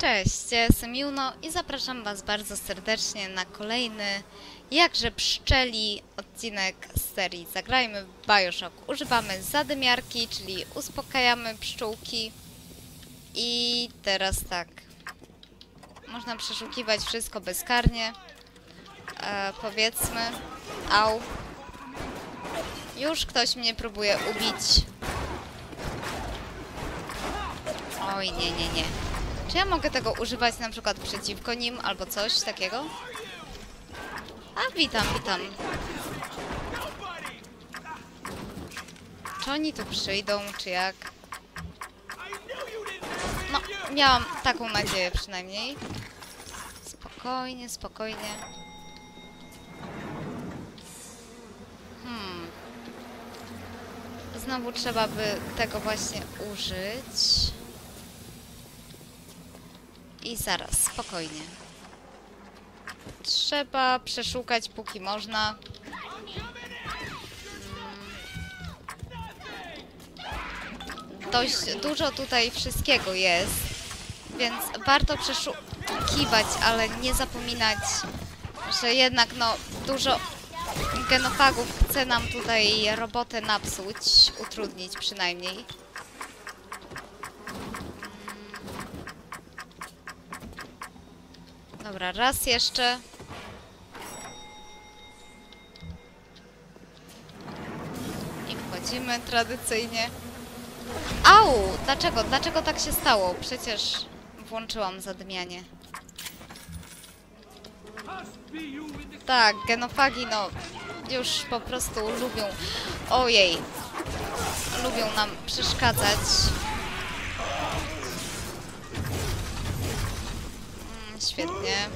Cześć, ja jestem Juno i zapraszam Was bardzo serdecznie na kolejny jakże pszczeli odcinek z serii Zagrajmy w BioShock. Używamy zadymiarki, czyli uspokajamy pszczółki. I teraz tak, można przeszukiwać wszystko bezkarnie. Powiedzmy, au, już ktoś mnie próbuje ubić. Oj, nie. Czy ja mogę tego używać na przykład przeciwko nim, albo coś takiego? A, witam. Czy oni tu przyjdą, czy jak? No, miałam taką nadzieję przynajmniej. Spokojnie. Znowu trzeba by tego właśnie użyć. I zaraz, spokojnie. Trzeba przeszukać póki można. Dość dużo tutaj wszystkiego jest, więc warto przeszukiwać, ale nie zapominać, że jednak no dużo genofagów chce nam tutaj robotę napsuć, utrudnić przynajmniej. Dobra, raz jeszcze. I wchodzimy tradycyjnie. Au! Dlaczego tak się stało? Przecież włączyłam zadmianie. Tak, genofagi no już po prostu lubią... Ojej! Lubią nam przeszkadzać. Świetnie.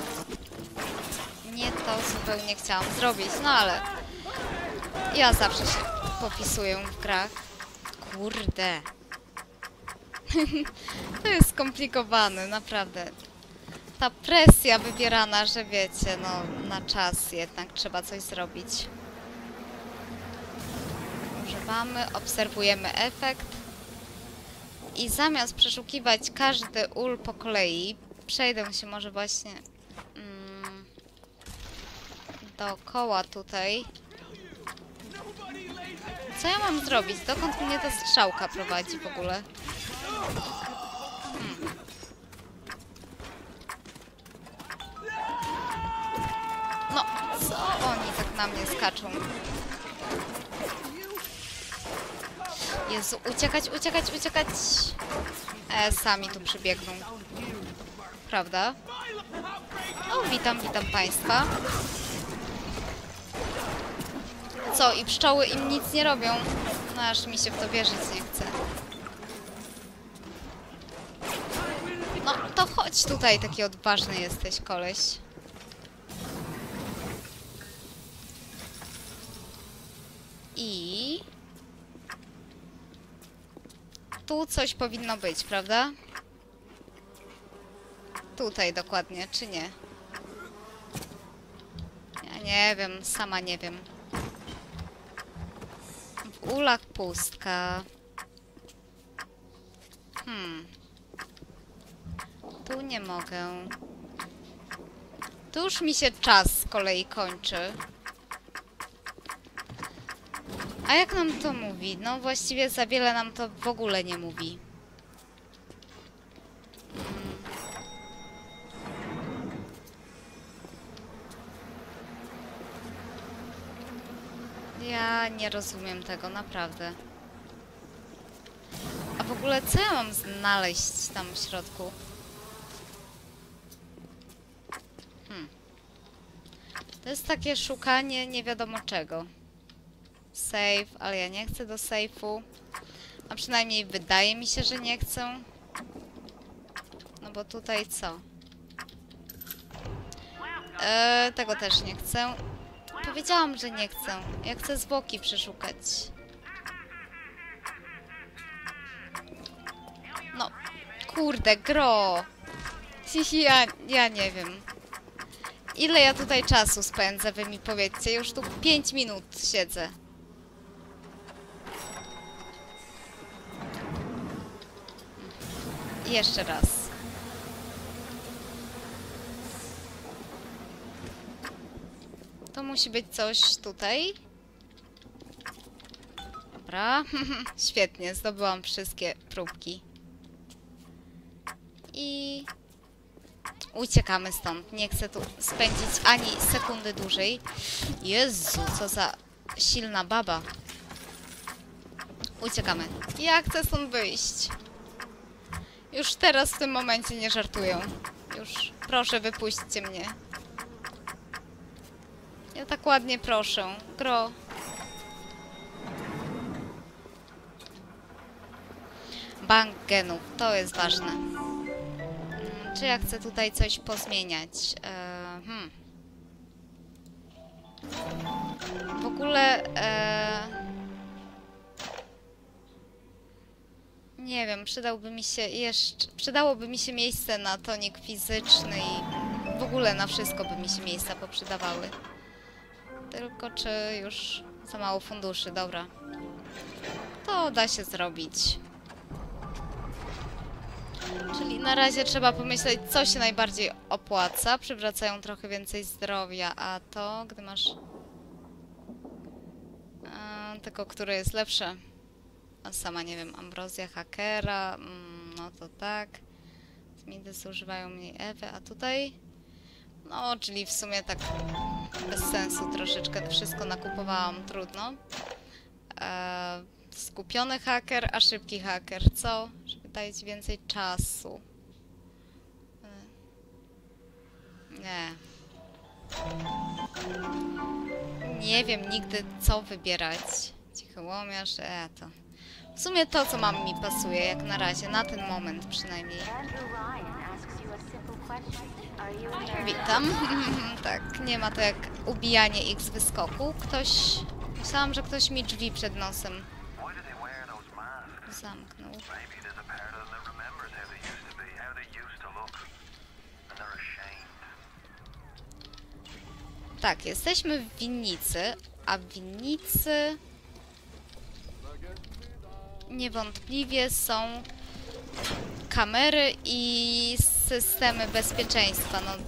Nie to zupełnie chciałam zrobić, no ale ja zawsze się popisuję w grach. Kurde. To jest skomplikowane, naprawdę. Ta presja wybierana, że wiecie, no na czas jednak trzeba coś zrobić. Używamy, obserwujemy efekt. I zamiast przeszukiwać każdy ul po kolei, przejdę się może właśnie dookoła tutaj. Co ja mam zrobić? Dokąd mnie ta strzałka prowadzi w ogóle? No, co oni tak na mnie skaczą? Jezu, uciekać! Sami tu przybiegną. Prawda? O, witam Państwa. Co, i pszczoły im nic nie robią? No, aż mi się w to wierzyć nie chce. No, to chodź tutaj, taki odważny jesteś, koleś. I... tu coś powinno być, prawda? Tutaj dokładnie, czy nie? Ja nie wiem, sama nie wiem. W ulach pustka. Tu nie mogę. Tu już mi się czas z kolei kończy. A jak nam to mówi? No właściwie za wiele nam to w ogóle nie mówi. Ja nie rozumiem tego, naprawdę. A w ogóle co ja mam znaleźć tam w środku? To jest takie szukanie nie wiadomo czego. Save, ale ja nie chcę do safe'u. A przynajmniej wydaje mi się, że nie chcę. No bo tutaj co? Tego też nie chcę. Powiedziałam, że nie chcę. Ja chcę zwłoki przeszukać. No, kurde, gro. Ja nie wiem. Ile ja tutaj czasu spędzę, wy mi powiedzcie. Już tu 5 minut siedzę. Jeszcze raz. to musi być coś tutaj. Dobra. Świetnie, zdobyłam wszystkie próbki. I uciekamy stąd. Nie chcę tu spędzić ani sekundy dłużej. Jezu, co za silna baba. Uciekamy. Ja chcę stąd wyjść. Już teraz w tym momencie nie żartuję. Już proszę, wypuśćcie mnie. Ja tak ładnie proszę. Gro. Bank genów. To jest ważne. Czy ja chcę tutaj coś pozmieniać? W ogóle... nie wiem, przydałoby mi się miejsce na tonik fizyczny i w ogóle na wszystko by mi się miejsca poprzydawały. Tylko czy już za mało funduszy, dobra. To da się zrobić. Czyli na razie trzeba pomyśleć, co się najbardziej opłaca. Przywracają trochę więcej zdrowia, a to, gdy masz... tylko które jest lepsze? A sama nie wiem, ambrozja hakera, no to tak. Zmidy zużywają mniej Ewy, a tutaj? No, czyli w sumie tak bez sensu troszeczkę wszystko nakupowałam, trudno. Skupiony haker, a szybki haker, co? Żeby dać więcej czasu. Nie. Nie wiem nigdy, co wybierać. Cichy łomiarz, to... W sumie to, co mam, mi pasuje, jak na razie, na ten moment przynajmniej. Witam. Tak, nie ma to jak ubijanie ich z wyskoku. Myślałam, że ktoś mi drzwi przed nosem zamknął. Tak, jesteśmy w winnicy, a w winnicy niewątpliwie są kamery i systemy bezpieczeństwa. No,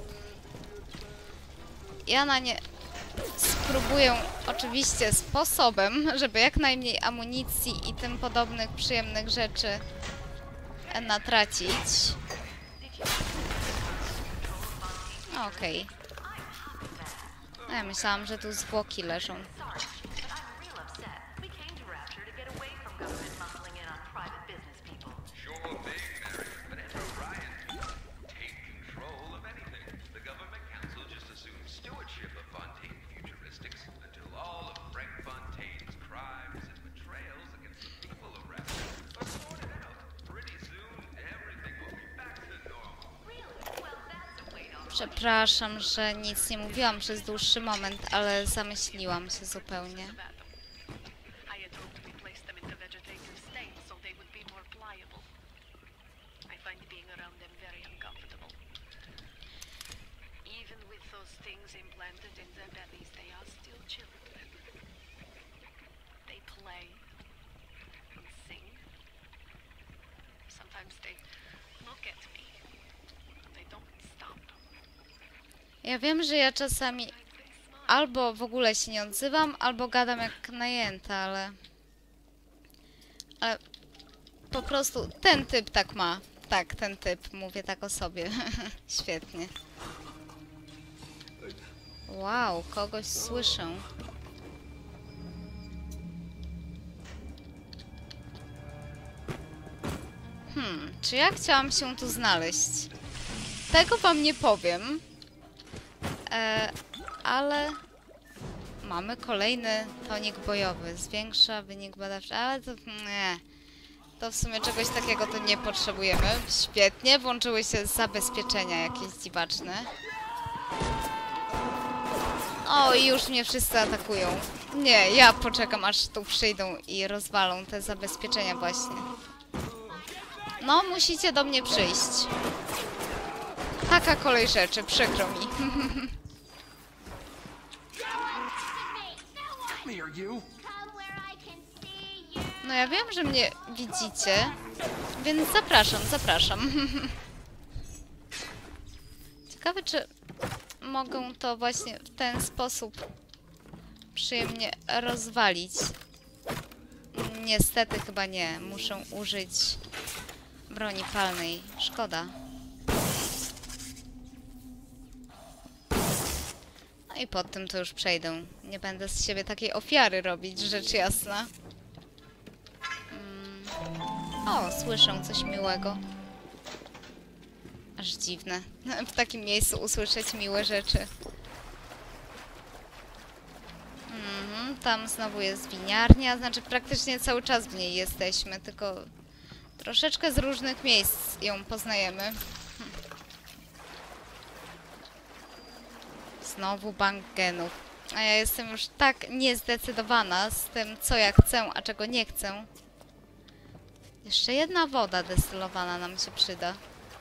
ja na nie spróbuję oczywiście sposobem, żeby jak najmniej amunicji i tym podobnych przyjemnych rzeczy natracić. Okej. No, ja myślałam, że tu zwłoki leżą. Przepraszam, że nic nie mówiłam przez dłuższy moment, ale zamyśliłam się zupełnie. Ja wiem, że ja czasami albo w ogóle się nie odzywam, albo gadam jak najęta, ale po prostu ten typ tak ma. Tak, ten typ. Mówię tak o sobie. Świetnie. Wow, kogoś słyszę. Czy ja chciałam się tu znaleźć? Tego wam nie powiem. Ale mamy kolejny tonik bojowy. Zwiększa wynik badawczy, ale to nie. To w sumie czegoś takiego to nie potrzebujemy. Świetnie, włączyły się zabezpieczenia jakieś dziwaczne. O, i już mnie wszyscy atakują. Nie, ja poczekam, aż tu przyjdą i rozwalą te zabezpieczenia właśnie. No, musicie do mnie przyjść. Taka kolej rzeczy, przykro mi. No ja wiem, że mnie widzicie, więc zapraszam, zapraszam. Ciekawe, czy mogę to właśnie w ten sposób przyjemnie rozwalić. Niestety chyba nie. Muszę użyć broni palnej. Szkoda. No i pod tym to już przejdę. Nie będę z siebie takiej ofiary robić, rzecz jasna. O, słyszę coś miłego. Aż dziwne. W takim miejscu usłyszeć miłe rzeczy. Tam znowu jest winiarnia. Znaczy praktycznie cały czas w niej jesteśmy, tylko troszeczkę z różnych miejsc ją poznajemy. Znowu bank genów. A ja jestem już tak niezdecydowana z tym, co ja chcę, a czego nie chcę. Jeszcze jedna woda destylowana nam się przyda.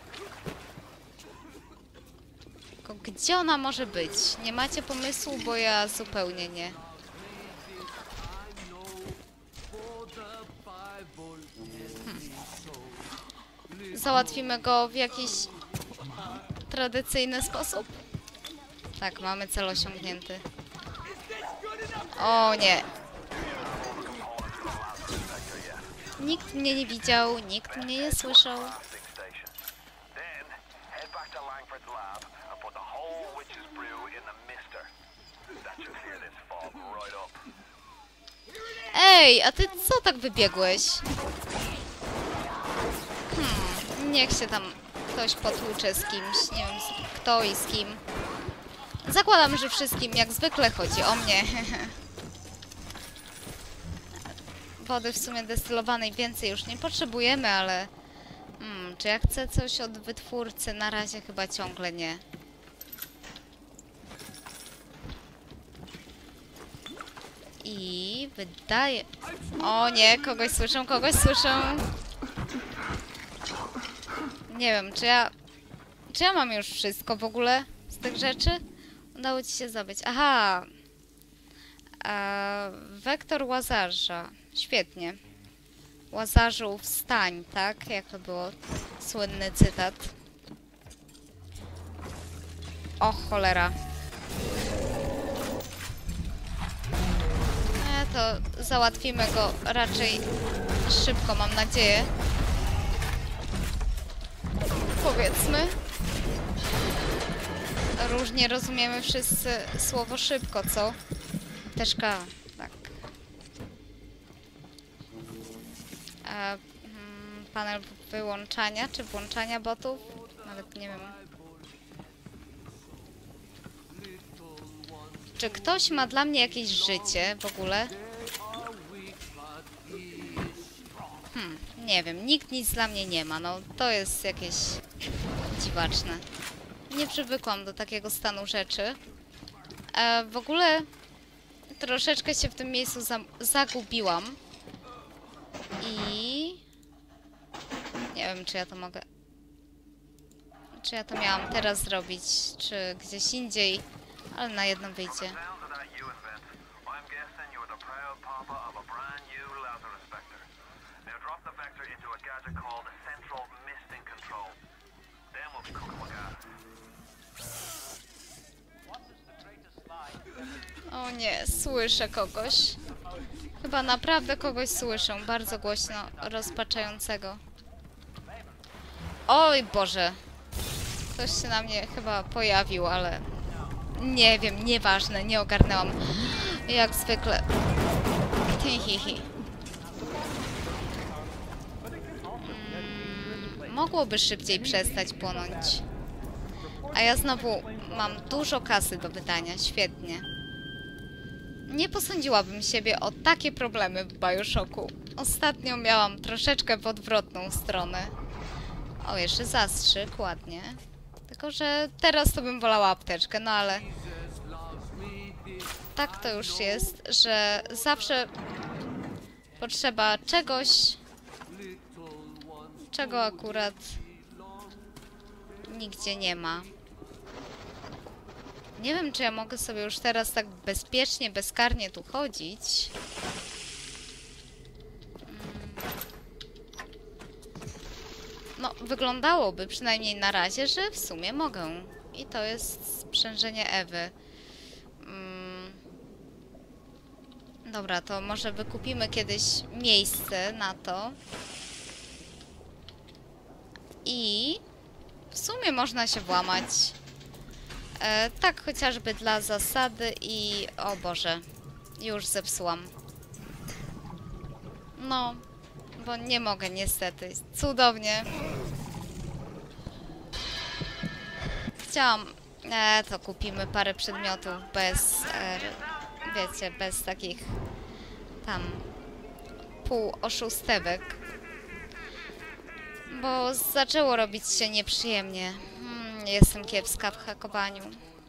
Tylko gdzie ona może być? Nie macie pomysłu, bo ja zupełnie nie. Załatwimy go w jakiś tradycyjny sposób? Tak, mamy cel osiągnięty. O nie! Nikt mnie nie widział, nikt mnie nie słyszał. Ej, a ty co tak wybiegłeś? Niech się tam ktoś potłucze z kimś. Nie wiem kto i z kim. Zakładam, że wszystkim jak zwykle chodzi o mnie. Wody w sumie destylowanej więcej już nie potrzebujemy, ale... czy ja chcę coś od wytwórcy? Na razie chyba ciągle nie. I wydaje... O nie, kogoś słyszę, kogoś słyszę. Nie wiem, czy ja mam już wszystko w ogóle z tych rzeczy? Udało ci się zdobyć. Aha! Wektor Łazarza. Świetnie. Łazarzu wstań, tak? Jak to było? Słynny cytat. O cholera. To załatwimy go raczej szybko, mam nadzieję. Powiedzmy. Różnie rozumiemy wszyscy słowo szybko, co? Teszka, tak. Panel wyłączania czy włączania botów? Nawet nie wiem. Czy ktoś ma dla mnie jakieś życie w ogóle? Nie wiem, nikt nic dla mnie nie ma. No to jest jakieś dziwaczne. Nie przywykłam do takiego stanu rzeczy. W ogóle troszeczkę się w tym miejscu zagubiłam. I... nie wiem, czy ja to mogę... czy ja to miałam teraz zrobić, czy gdzieś indziej. Ale na jedno wyjdzie. O nie, słyszę kogoś. Chyba naprawdę kogoś słyszę. Bardzo głośno, rozpaczającego. Oj Boże. Ktoś się na mnie chyba pojawił, ale... nie wiem, nieważne, nie ogarnęłam. Jak zwykle. Hihihi. Mogłoby szybciej przestać płonąć. A ja znowu mam dużo kasy do wydania. Świetnie. Nie posądziłabym siebie o takie problemy w Bioshocku. Ostatnio miałam troszeczkę w odwrotną stronę. O, jeszcze zastrzyk, ładnie. Tylko, że teraz to bym wolała apteczkę, no ale... tak to już jest, że zawsze potrzeba czegoś, czego akurat nigdzie nie ma. Nie wiem, czy ja mogę sobie już teraz tak bezpiecznie, bezkarnie tu chodzić. No, wyglądałoby przynajmniej na razie, że w sumie mogę. I to jest sprzężenie Ewy. Dobra, to może wykupimy kiedyś miejsce na to. I w sumie można się włamać. Tak chociażby dla zasady i... O Boże, już zepsułam. No, bo nie mogę niestety. Cudownie. Chciałam... to kupimy parę przedmiotów bez... wiecie, bez takich... tam... półoszustewek. Bo zaczęło robić się nieprzyjemnie. Jestem kiepska w hakowaniu.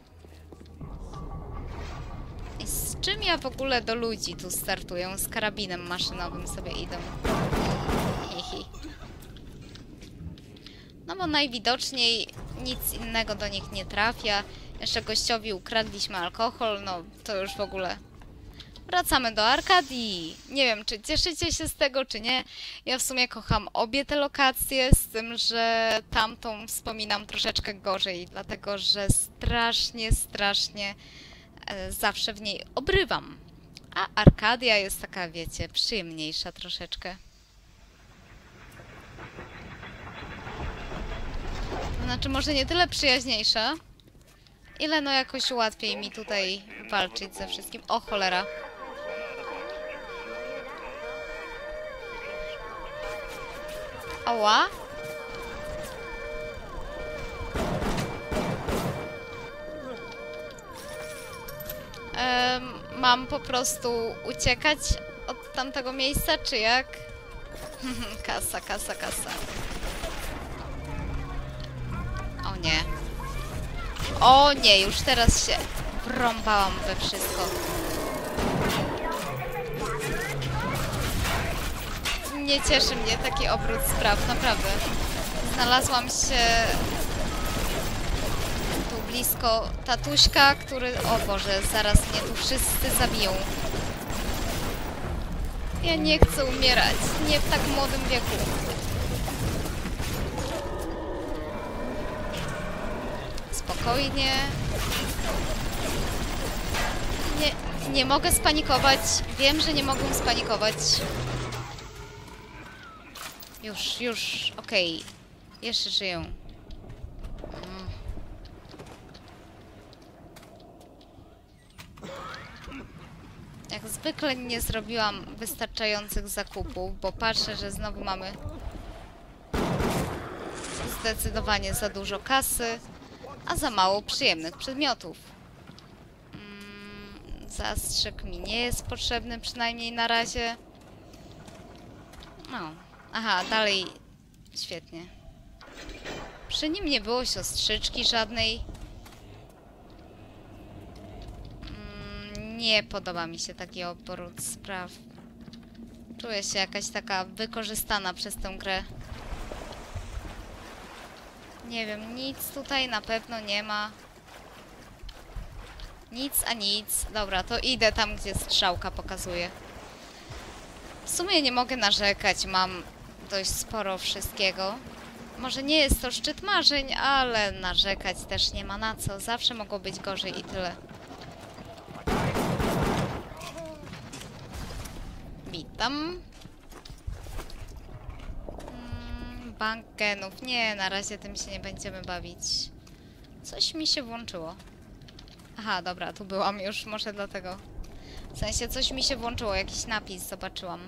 I z czym ja w ogóle do ludzi tu startuję? Z karabinem maszynowym sobie idą. Hihi. No bo najwidoczniej nic innego do nich nie trafia. Jeszcze gościowi ukradliśmy alkohol, no to już w ogóle... Wracamy do Arkadii. Nie wiem, czy cieszycie się z tego, czy nie. Ja w sumie kocham obie te lokacje, z tym, że tamtą wspominam troszeczkę gorzej, dlatego że strasznie zawsze w niej obrywam. A Arkadia jest taka, wiecie, przyjemniejsza troszeczkę. To znaczy, może nie tyle przyjaźniejsza, ile no jakoś łatwiej mi tutaj walczyć ze wszystkim. O cholera. Ała? Mam po prostu uciekać od tamtego miejsca, czy jak? Kasa, kasa, kasa. O nie. O nie, już teraz się wrąbałam we wszystko. Nie cieszy mnie taki obrót spraw, naprawdę. Znalazłam się tu blisko tatuśka, który... O Boże, zaraz mnie tu wszyscy zabiją. Ja nie chcę umierać, nie w tak młodym wieku. Spokojnie. Nie mogę spanikować. Wiem, że nie mogę spanikować. Już, okej. Jeszcze żyję. Jak zwykle nie zrobiłam wystarczających zakupów, bo patrzę, że znowu mamy zdecydowanie za dużo kasy, a za mało przyjemnych przedmiotów. Zastrzyk mi nie jest potrzebny, przynajmniej na razie. No. Aha, dalej. Świetnie. Przy nim nie było siostrzyczki żadnej. Nie podoba mi się taki obrót spraw. Czuję się jakaś taka wykorzystana przez tę grę. Nie wiem, nic tutaj na pewno nie ma. Nic a nic. Dobra, to idę tam, gdzie strzałka pokazuje. W sumie nie mogę narzekać, mam dość sporo wszystkiego. Może nie jest to szczyt marzeń, ale narzekać też nie ma na co. Zawsze mogło być gorzej i tyle. Witam. Bank genów. Nie, na razie tym się nie będziemy bawić. Coś mi się włączyło. Aha, dobra, tu byłam już, może dlatego. W sensie coś mi się włączyło, jakiś napis zobaczyłam.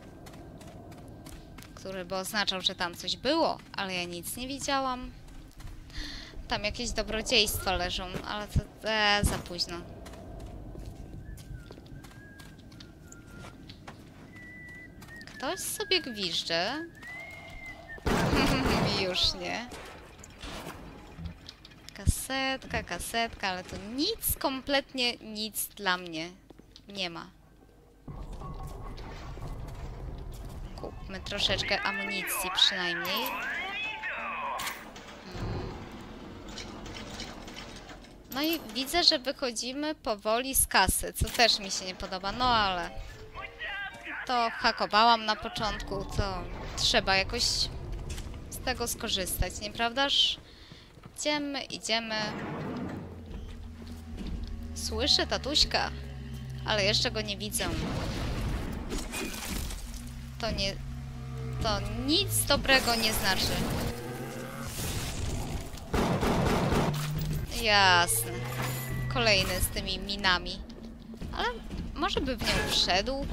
Który by oznaczał, że tam coś było, ale ja nic nie widziałam. Tam jakieś dobrodziejstwa leżą, ale to za późno. Ktoś sobie gwizdże. Już nie. Kasetka, kasetka, ale to nic, kompletnie nic dla mnie nie ma. Kupmy troszeczkę amunicji przynajmniej. No i widzę, że wychodzimy powoli z kasy, co też mi się nie podoba, no ale... To hakowałam na początku, to trzeba jakoś z tego skorzystać, nieprawdaż? Idziemy, idziemy. Słyszę tatuśka. Ale jeszcze go nie widzę. To nic dobrego nie znaczy. Jasne. Kolejny z tymi minami. Ale może by w nią wszedł?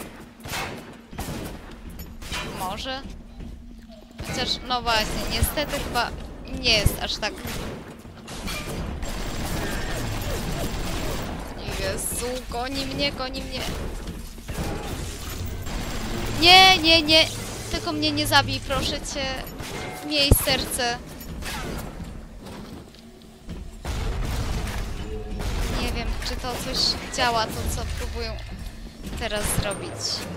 Może? Chociaż, no właśnie, niestety chyba nie jest aż tak... Jezu, goni mnie, goni mnie. Nie, nie, nie. Tylko mnie nie zabij, proszę cię. Miej serce. Nie wiem, czy to coś działa, to co próbują teraz zrobić.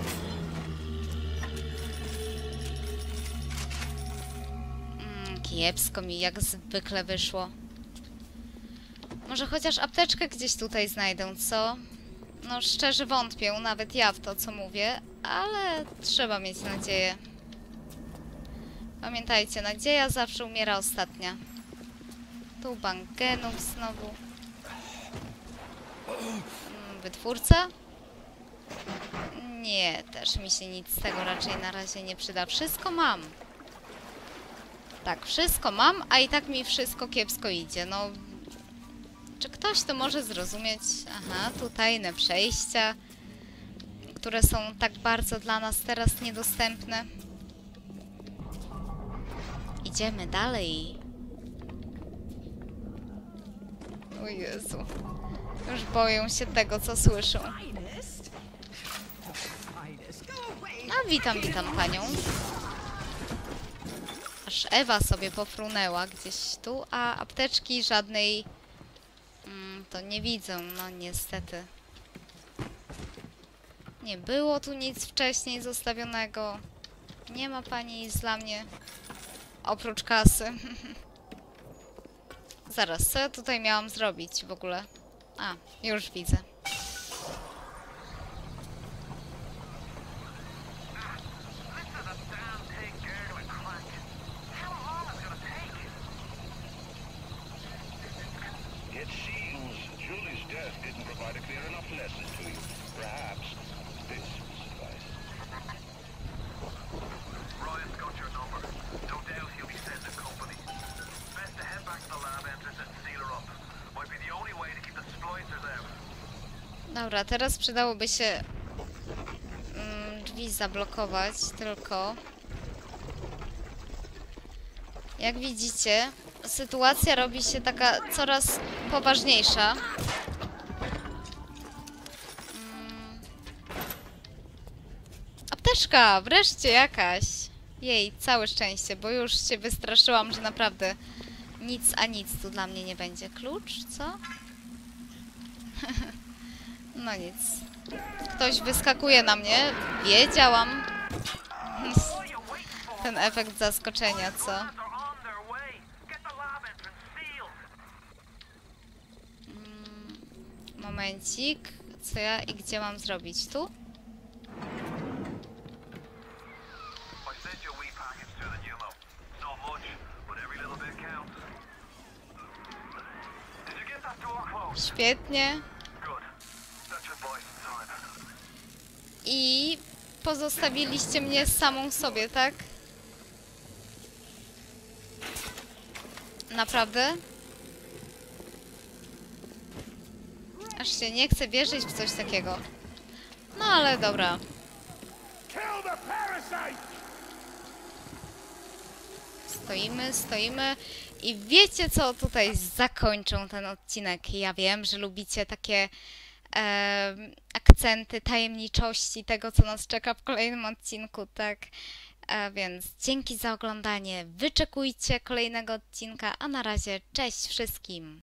Kiepsko mi jak zwykle wyszło. Może chociaż apteczkę gdzieś tutaj znajdę, co? No szczerze wątpię, nawet ja w to, co mówię, ale trzeba mieć nadzieję. Pamiętajcie, nadzieja zawsze umiera ostatnia. Tu bank genów znowu. Wytwórca? Nie, też mi się nic z tego raczej na razie nie przyda. Wszystko mam. Tak, wszystko mam, a i tak mi wszystko kiepsko idzie. No, czy ktoś to może zrozumieć? Aha, tu tajne przejścia, które są tak bardzo dla nas teraz niedostępne. Idziemy dalej. O Jezu. Już boją się tego, co słyszą. A witam panią. Aż Ewa sobie pofrunęła gdzieś tu, a apteczki żadnej to nie widzę, no niestety. Nie było tu nic wcześniej zostawionego. Nie ma pani nic dla mnie. Oprócz kasy. Zaraz, co ja tutaj miałam zrobić w ogóle? A, już widzę. It seems Julie's death didn't provide a clear enough lesson to you. Perhaps this will suffice. Ryan's got your number. No doubt he'll be sending company. Best to head back to the lab entrance and seal her up. Might be the only way to keep the splicers out. Dobra, teraz przydałoby się drzwi zablokować, tylko... Jak widzicie, sytuacja robi się taka coraz poważniejsza. Apteczka! Wreszcie jakaś! Jej, całe szczęście, bo już się wystraszyłam, że naprawdę nic a nic tu dla mnie nie będzie. Klucz? Co? No nic. Ktoś wyskakuje na mnie. Wiedziałam. Ten efekt zaskoczenia, co? Are on their way. Get the lab entrance sealed. Momencik. Co ja i gdzie mam zrobić? Tu? I sent you a wee package through the pneumo. Not much, but every little bit counts. Did you get that door closed? Świetnie. Good. That should buy some time. I pozostawiliście mnie samą sobie, tak? Naprawdę? Aż się nie chce wierzyć w coś takiego. No ale dobra. Kill the parasite! Stoimy i wiecie co, tutaj zakończą ten odcinek. Ja wiem, że lubicie takie akcenty tajemniczości tego, co nas czeka w kolejnym odcinku, tak? Więc dzięki za oglądanie, wyczekujcie kolejnego odcinka, a na razie cześć wszystkim!